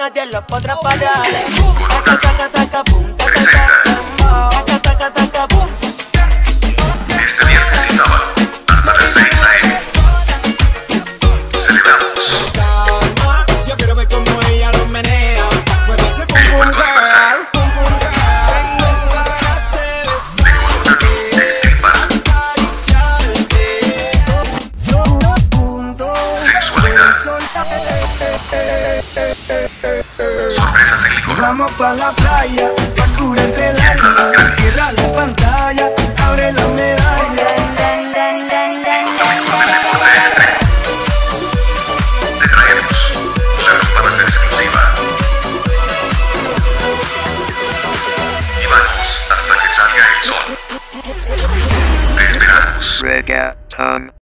nadie lo podrá parar. Taca, taca, taca, pum, taca, taca, taca, taca, taca, pum. Este viernes y sábado, hasta las 6 a.m. Celebramos Yo quiero ver cómo ella lo menea. Mueve ese pum, el pum, cuarto aniversario pum, pum, tengo ganas de de Colorado Extreme Band. Sensualidad, sorpresas en licor, Vamos pa' la playa, pa' curarte el Entra alma. las ganas. Cierra la pantalla, abre la medalla. momento del deporte extremo. Te traemos la ropa más exclusiva. Y vamos hasta que salga el sol. Te esperamos. Reggaeton.